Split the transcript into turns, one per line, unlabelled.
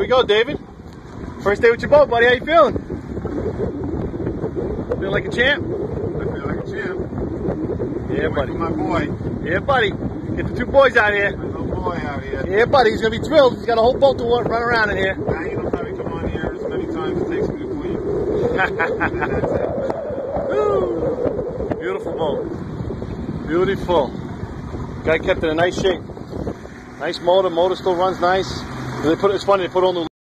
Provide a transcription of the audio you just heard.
we go, David. First day with your boat, buddy. How you feeling? Feel like a champ?
I feel like a champ.
Yeah, buddy.
My boy.
Yeah, buddy. Get the two boys out here.
My little boy out here.
Yeah, buddy. He's gonna be thrilled. He's got a whole boat to run around in here.
Now you don't have to come on here as many times as it takes me to clean.
Beautiful boat. Beautiful. Guy kept it in nice shape. Nice motor. Motor still runs nice. It's funny, they put all new